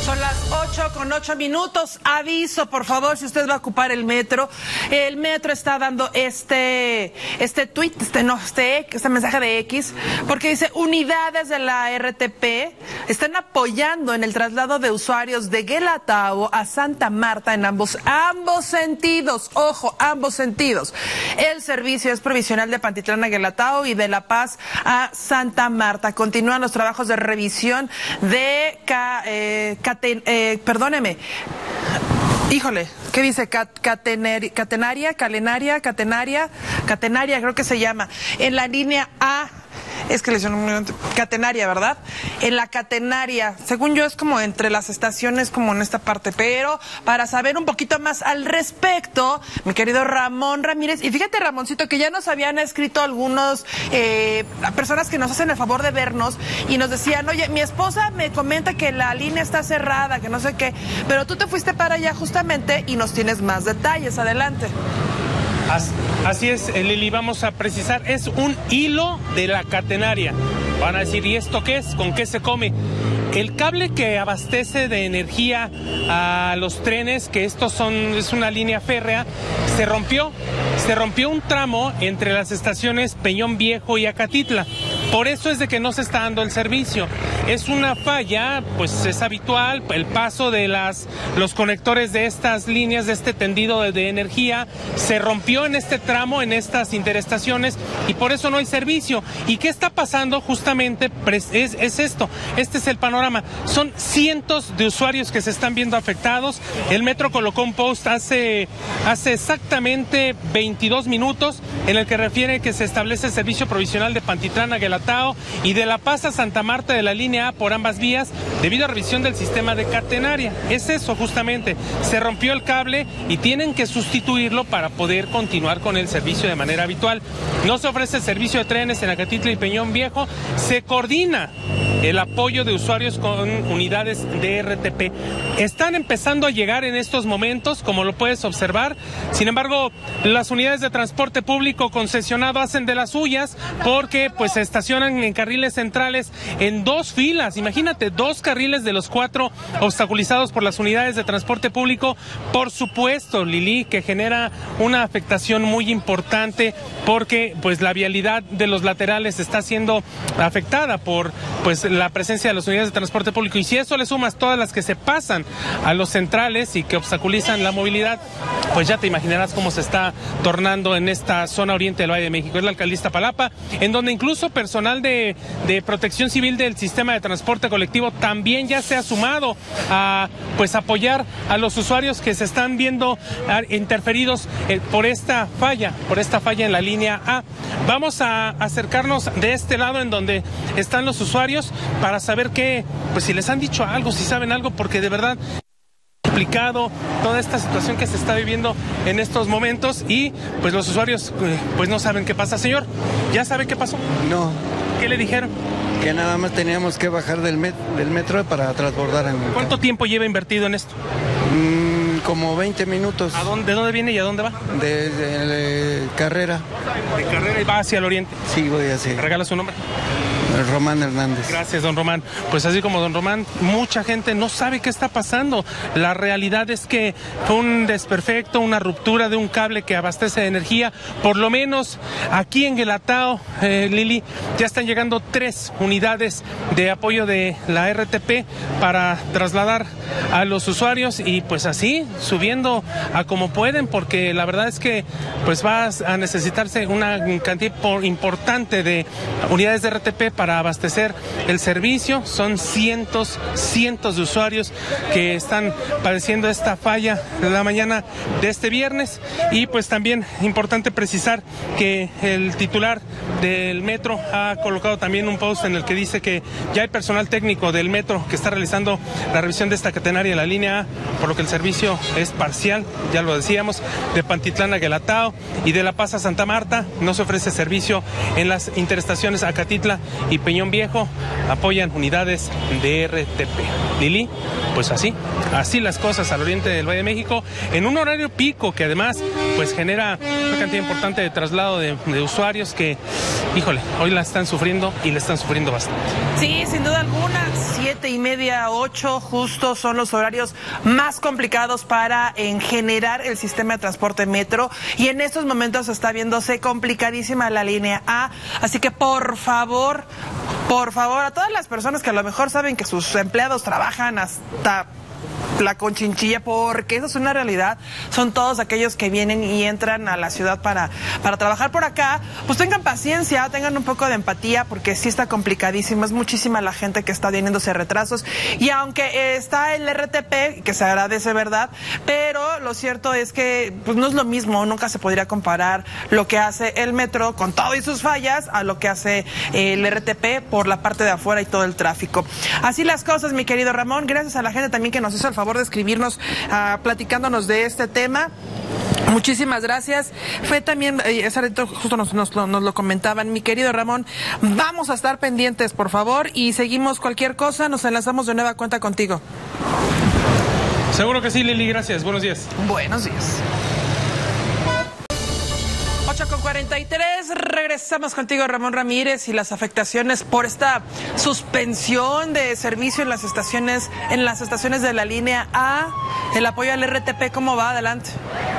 Son las 8:08. Aviso, por favor, si usted va a ocupar el metro. El metro está dando este mensaje de X, porque dice: unidades de la RTP están apoyando en el traslado de usuarios de Guelatao a Santa Marta en ambos sentidos. Ojo, ambos sentidos. El servicio es provisional de Pantitlán a Guelatao y de La Paz a Santa Marta. Continúan los trabajos de revisión de ¿qué dice? Catenaria, creo que se llama. En la línea A, es que le hicieron catenaria, ¿verdad? En la catenaria, según yo es como entre las estaciones, como en esta parte, pero para saber un poquito más al respecto, mi querido Ramón Ramírez, y fíjate, Ramoncito, que ya nos habían escrito algunos personas que nos hacen el favor de vernos y nos decían: oye, mi esposa me comenta que la línea está cerrada, que no sé qué, pero tú te fuiste para allá justamente y nos tienes más detalles. Adelante. Así es, Lili, vamos a precisar, es un hilo de la catenaria. Van a decir: ¿y esto qué es? ¿Con qué se come? El cable que abastece de energía a los trenes, que es una línea férrea, se rompió un tramo entre las estaciones Peñón Viejo y Acatitla. Por eso es de que no se está dando el servicio. Es una falla, pues es habitual, el paso de los conectores de estas líneas, de este tendido de energía, se rompió en este tramo, en estas interestaciones, y por eso no hay servicio. ¿Y qué está pasando? Justamente es esto, este es el panorama. Son cientos de usuarios que se están viendo afectados. El metro colocó un post hace exactamente 22 minutos en el que refiere que se establece el servicio provisional de Pantitlán a Guelatao y de La Paz a Santa Marta de la línea A por ambas vías debido a revisión del sistema de catenaria. Es eso justamente, se rompió el cable y tienen que sustituirlo para poder continuar con el servicio de manera habitual. No se ofrece el servicio de trenes en Acatitla y Peñón Viejo, se coordina el apoyo de usuarios con unidades de RTP. Están empezando a llegar en estos momentos, como lo puedes observar. Sin embargo, las unidades de transporte público concesionado hacen de las suyas porque pues se estacionan en carriles centrales en 2 filas. Imagínate, 2 carriles de los 4 obstaculizados por las unidades de transporte público. Por supuesto, Lili, que genera una afectación muy importante porque pues la vialidad de los laterales está siendo afectada por pues la presencia de las unidades de transporte público. Y si eso le sumas todas las que se pasan a los centrales y que obstaculizan la movilidad, pues ya te imaginarás cómo se está tornando en esta zona oriente del Valle de México. Es la alcaldía Iztapalapa, en donde incluso personal de protección civil del sistema de transporte colectivo también ya se ha sumado a pues apoyar a los usuarios que se están viendo interferidos por esta falla en la línea A. Vamos a acercarnos de este lado en donde están los usuarios para saber pues si les han dicho algo, si saben algo, porque de verdad complicado toda esta situación que se está viviendo en estos momentos y pues los usuarios pues no saben qué pasa. Señor, ¿ya sabe qué pasó? No. ¿Qué le dijeron? Que nada más teníamos que bajar del metro para transbordar en el ¿Cuánto tiempo lleva invertido en esto? Como 20 minutos. ¿De dónde viene y a dónde va? De Carrera. ¿De Carrera y va hacia el oriente? Sí, voy hacia. ¿Me regala su nombre? Román Hernández. Gracias, don Román. Pues así como don Román, mucha gente no sabe qué está pasando. La realidad es que fue un desperfecto, una ruptura de un cable que abastece de energía. Por lo menos aquí en Guelatao, Lili, ya están llegando 3 unidades de apoyo de la RTP para trasladar a los usuarios y pues así, subiendo a como pueden, porque la verdad es que pues va a necesitarse una cantidad importante de unidades de RTP para abastecer el servicio. Son cientos de usuarios que están padeciendo esta falla de la mañana de este viernes. Y pues también importante precisar que el titular del metro ha colocado también un post en el que dice que ya hay personal técnico del metro que está realizando la revisión de esta catenaria en la línea A, por lo que el servicio es parcial, ya lo decíamos, de Pantitlán a Guelatao y de La Paz a Santa Marta. No se ofrece servicio en las interestaciones Acatitla y Peñón Viejo. Apoyan unidades de RTP. Lili, pues pues así las cosas al oriente del Valle de México, en un horario pico que además pues genera una cantidad importante de traslado de usuarios que, híjole, hoy la están sufriendo y la están sufriendo bastante. Sí, sin duda alguna, 7:30, 8 justo son los horarios más complicados para generar el sistema de transporte metro, y en estos momentos está viéndose complicadísima la línea A, así que por favor, a todas las personas que a lo mejor saben que sus empleados trabajan hasta la conchinchilla, porque eso es una realidad, son todos aquellos que vienen y entran a la ciudad para trabajar por acá, pues tengan paciencia, tengan un poco de empatía, porque sí está complicadísimo, es muchísima la gente que está teniéndose retrasos, y aunque está el RTP, que se agradece, ¿verdad? Pero lo cierto es que pues no es lo mismo, nunca se podría comparar lo que hace el metro con todo y sus fallas a lo que hace el RTP por la parte de afuera y todo el tráfico. Así las cosas, mi querido Ramón, gracias a la gente también que nos hizo el favor de escribirnos platicándonos de este tema. Muchísimas gracias. Fue también, justo nos lo comentaban, mi querido Ramón, vamos a estar pendientes, por favor, y seguimos cualquier cosa, nos enlazamos de nueva cuenta contigo. Seguro que sí, Lili, gracias. Buenos días. Buenos días. 8:43, regresamos contigo, Ramón Ramírez, y las afectaciones por esta suspensión de servicio en las estaciones de la línea A, el apoyo al RTP, ¿cómo va? Adelante.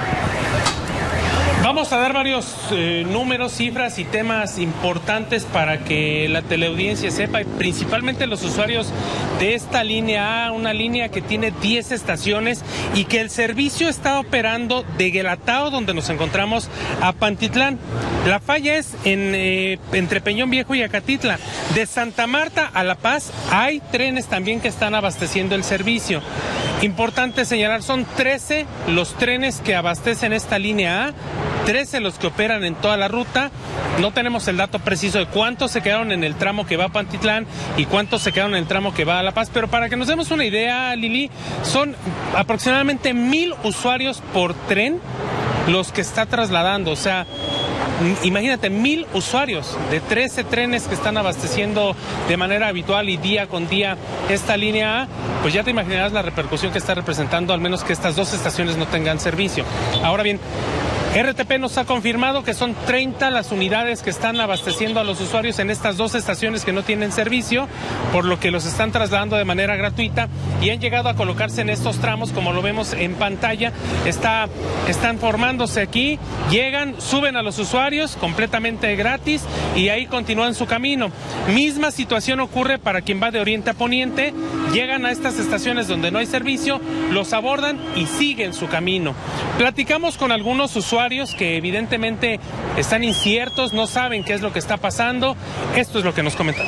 Vamos a dar varios números, cifras y temas importantes para que la teleaudiencia sepa, y principalmente los usuarios de esta línea A, una línea que tiene 10 estaciones y que el servicio está operando de Guelatao, donde nos encontramos, a Pantitlán. La falla es entre Peñón Viejo y Acatitla. De Santa Marta a La Paz hay trenes también que están abasteciendo el servicio. Importante señalar, son 13 los trenes que abastecen esta línea A, 13 los que operan en toda la ruta. No tenemos el dato preciso de cuántos se quedaron en el tramo que va a Pantitlán y cuántos se quedaron en el tramo que va a La Paz, pero para que nos demos una idea, Lili, son aproximadamente 1,000 usuarios por tren los que está trasladando, o sea, imagínate, 1,000 usuarios de 13 trenes que están abasteciendo de manera habitual y día con día esta línea A, pues ya te imaginarás la repercusión que está representando, al menos que estas dos estaciones no tengan servicio. Ahora bien, RTP nos ha confirmado que son 30 las unidades que están abasteciendo a los usuarios en estas dos estaciones que no tienen servicio, por lo que los están trasladando de manera gratuita y han llegado a colocarse en estos tramos, como lo vemos en pantalla. Están formándose aquí, llegan, suben a los usuarios completamente gratis y ahí continúan su camino. Misma situación ocurre para quien va de oriente a poniente, llegan a estas estaciones donde no hay servicio, los abordan y siguen su camino. Platicamos con algunos usuarios que evidentemente están inciertos, no saben qué es lo que está pasando. Esto es lo que nos comentan.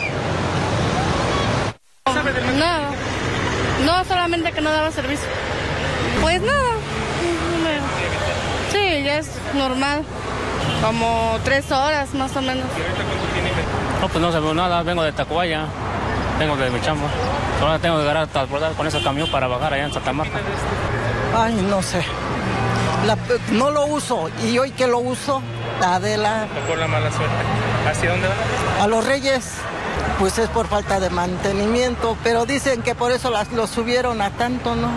No, solamente que no daba servicio. Pues nada. Sí, ya es normal. Como 3 horas más o menos. ¿Y ahorita cuánto tiene? No, pues no sabemos nada, vengo de Tacubaya, vengo de mi chamba. Ahora tengo que llegar a transportar con ese camión para bajar allá en Santa Marta. Ay, no sé. No lo uso, y hoy que lo uso, Adela. Por la mala suerte. ¿Hacia dónde va? A Los Reyes, pues es por falta de mantenimiento, pero dicen que por eso lo subieron a tanto, ¿no?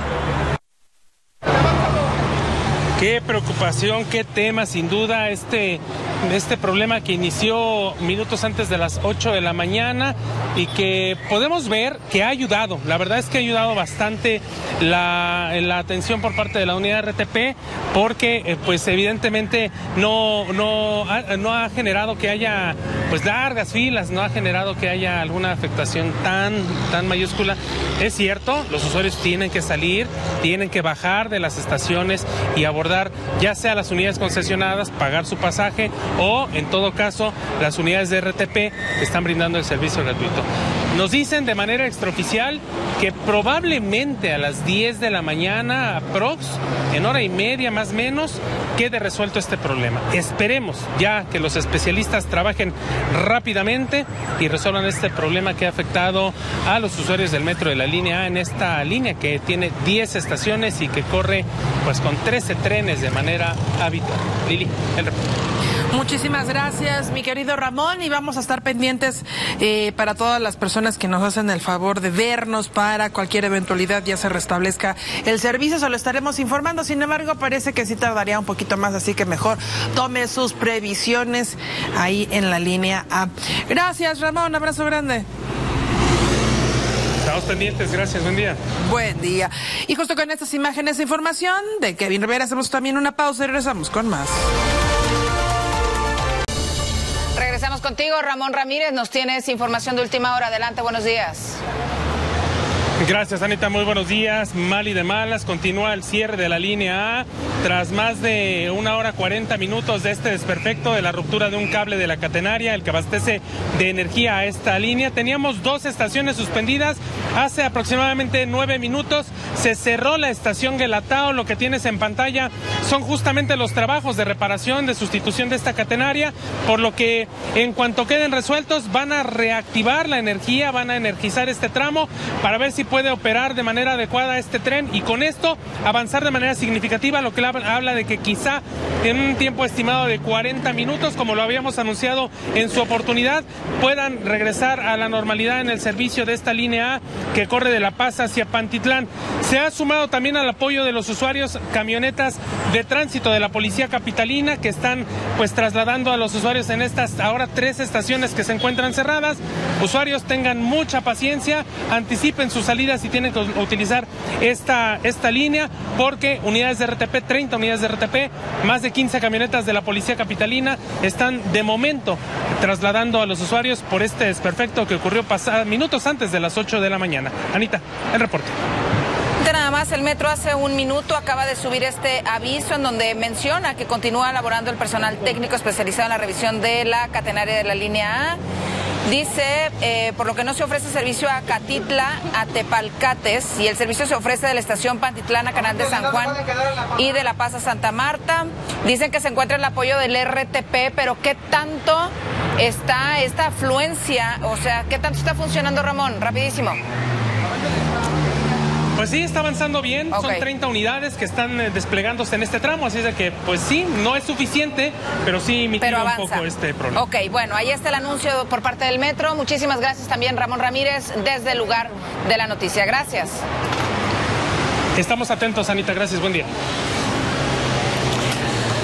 Qué preocupación, qué tema, sin duda, este problema que inició minutos antes de las 8 de la mañana y que podemos ver que ha ayudado. La verdad es que ha ayudado bastante la atención por parte de la unidad RTP, porque pues evidentemente no ha generado que haya pues largas filas, no ha generado que haya alguna afectación tan mayúscula. Es cierto, los usuarios tienen que salir, tienen que bajar de las estaciones y abordar ya sea las unidades concesionadas, pagar su pasaje, o en todo caso las unidades de RTP que están brindando el servicio gratuito. Nos dicen de manera extraoficial que probablemente a las 10 de la mañana, aprox, en hora y media más o menos, quede resuelto este problema. Esperemos ya que los especialistas trabajen rápidamente y resuelvan este problema que ha afectado a los usuarios del metro de la línea A, en esta línea que tiene 10 estaciones y que corre pues con 13 trenes de manera habitual. Lili, el reporte. Muchísimas gracias, mi querido Ramón, y vamos a estar pendientes para todas las personas que nos hacen el favor de vernos para cualquier eventualidad ya se restablezca el servicio, se lo estaremos informando. Sin embargo, parece que sí tardaría un poquito más, así que mejor tome sus previsiones ahí en la línea A. Gracias, Ramón, abrazo grande. Estamos pendientes, gracias, buen día. Buen día. Y justo con estas imágenes de información de Kevin Rivera hacemos también una pausa y regresamos con más. Regresamos contigo, Ramón Ramírez, nos tienes información de última hora. Adelante, buenos días. Gracias, Anita, muy buenos días. Mal y de malas, continúa el cierre de la línea A. Tras más de 1 hora 40 minutos de este desperfecto de la ruptura de un cable de la catenaria, el que abastece de energía a esta línea, teníamos 2 estaciones suspendidas. Hace aproximadamente 9 minutos se cerró la estación Guelatao. Lo que tienes en pantalla son justamente los trabajos de reparación, de sustitución de esta catenaria, por lo que en cuanto queden resueltos van a reactivar la energía, van a energizar este tramo para ver si puede operar de manera adecuada este tren y con esto avanzar de manera significativa, lo que habla de que quizá en un tiempo estimado de 40 minutos, como lo habíamos anunciado en su oportunidad, puedan regresar a la normalidad en el servicio de esta línea A que corre de La Paz hacia Pantitlán. Se ha sumado también al apoyo de los usuarios camionetas de tránsito de la Policía Capitalina que están pues trasladando a los usuarios en estas ahora 3 estaciones que se encuentran cerradas. Usuarios tengan mucha paciencia, anticipen sus salidas si tienen que utilizar esta línea, porque unidades de RTP, 30 unidades de RTP, más de 15 camionetas de la Policía Capitalina están de momento trasladando a los usuarios por este desperfecto que ocurrió minutos antes de las 8 de la mañana. Anita, el reporte. Nada más, el metro hace un minuto acaba de subir este aviso en donde menciona que continúa elaborando el personal técnico especializado en la revisión de la catenaria de la línea A. Dice, por lo que no se ofrece servicio a Catitla, a Tepalcates, y el servicio se ofrece de la estación Pantitlán a Canal de San Juan y de La Paz a Santa Marta. Dicen que se encuentra el apoyo del RTP, pero ¿qué tanto está esta afluencia? O sea, ¿qué tanto está funcionando, Ramón? Rapidísimo. Pues sí, está avanzando bien, okay. Son 30 unidades que están desplegándose en este tramo, así es de que, pues sí, no es suficiente, pero sí mitiga un poco este problema. Ok, bueno, ahí está el anuncio por parte del metro. Muchísimas gracias también, Ramón Ramírez, desde el lugar de la noticia. Gracias. Estamos atentos, Anita, gracias, buen día.